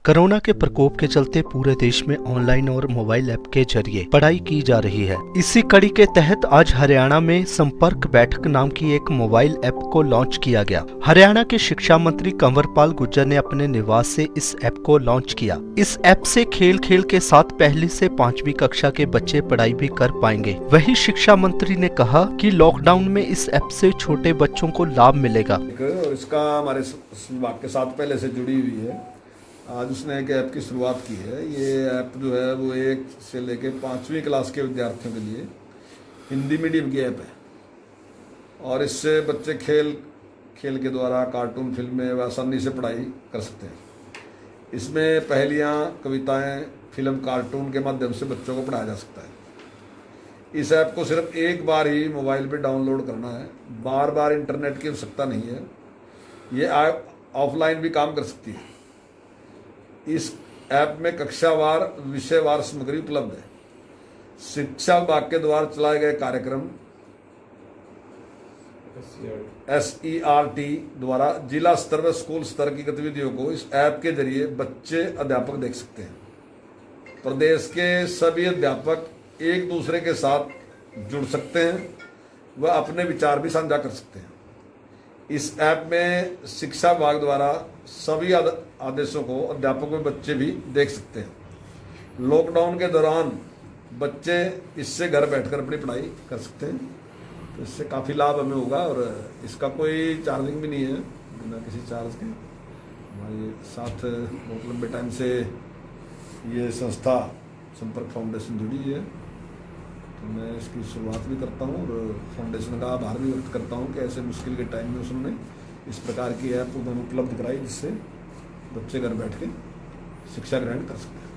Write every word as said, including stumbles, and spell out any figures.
Corona के प्रकोप के चलते पूरे देश में ऑनलाइन और मोबाइल ऐप के जरिए पढ़ाई की जा रही है। इसी कड़ी के तहत आज हरियाणा में संपर्क बैठक नाम की एक मोबाइल ऐप को लॉन्च किया गया। हरियाणा के शिक्षा मंत्री कंवरपाल गुर्जर ने अपने निवास से इस ऐप को लॉन्च किया। इस ऐप से खेल खेल के साथ पहली से पांचवी कक्षा के बच्चे पढ़ाई भी कर पाएंगे। वही शिक्षा मंत्री ने कहा कि लॉकडाउन में इस ऐप से छोटे बच्चों को लाभ मिलेगा। और इसका हमारे विभाग के साथ पहले से जुड़ी हुई है। आज उसने एक ऐप की शुरुआत की है। ये ऐप जो है वो एक से लेके पाँचवीं क्लास के विद्यार्थियों के लिए हिंदी मीडियम की ऐप है और इससे बच्चे खेल खेल के द्वारा कार्टून फिल्में व आसानी से पढ़ाई कर सकते हैं। इसमें पहेलियाँ, कविताएं, फिल्म, कार्टून के माध्यम से बच्चों को पढ़ाया जा सकता है। इस ऐप को सिर्फ एक बार ही मोबाइल पे डाउनलोड करना है, बार बार इंटरनेट की आवश्यकता नहीं है। ये ऐप ऑफलाइन भी काम कर सकती है। इस ऐप में कक्षावार, विषयवार सामग्री उपलब्ध है। शिक्षा विभाग के द्वारा चलाए गए कार्यक्रम एस ई आर टी द्वारा जिला स्तर व स्कूल स्तर की गतिविधियों को इस ऐप के जरिए बच्चे, अध्यापक देख सकते हैं। प्रदेश के सभी अध्यापक एक दूसरे के साथ जुड़ सकते हैं व अपने विचार भी साझा कर सकते हैं। इस ऐप में शिक्षा विभाग द्वारा सभी आदेशों को अध्यापक व बच्चे भी देख सकते हैं। लॉकडाउन के दौरान बच्चे इससे घर बैठकर अपनी पढ़ाई कर सकते हैं, तो इससे काफ़ी लाभ हमें होगा और इसका कोई चार्जिंग भी नहीं है, बिना किसी चार्ज के। हमारे साथ बहुत लंबे टाइम से ये संस्था संपर्क फाउंडेशन जुड़ी है, तो मैं इसकी शुरुआत भी करता हूँ और फाउंडेशन का आभार भी व्यक्त करता हूँ कि ऐसे मुश्किल के टाइम में उसने इस प्रकार की ऐप उन्होंने उपलब्ध कराई जिससे बच्चे घर बैठ के शिक्षा ग्रहण कर सकते हैं।